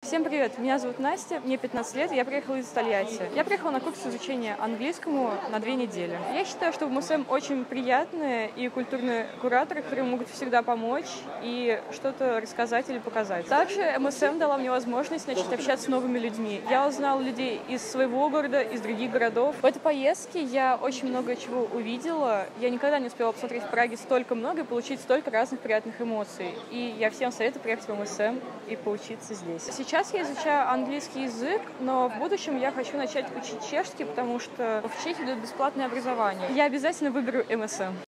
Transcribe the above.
Всем привет, меня зовут Настя, мне 15 лет, и я приехала из Тольятти. Я приехала на курс изучения английскому на 2 недели. Я считаю, что в МСМ очень приятные и культурные кураторы, которые могут всегда помочь и что-то рассказать или показать. Также МСМ дала мне возможность начать общаться с новыми людьми. Я узнала людей из своего города, из других городов. В этой поездке я очень много чего увидела. Я никогда не успела посмотреть в Праге столько много и получить столько разных приятных эмоций. И я всем советую приехать в МСМ и поучиться здесь. Сейчас я изучаю английский язык, но в будущем я хочу начать учить чешский, потому что в Чехии дают бесплатное образование. Я обязательно выберу МСМ.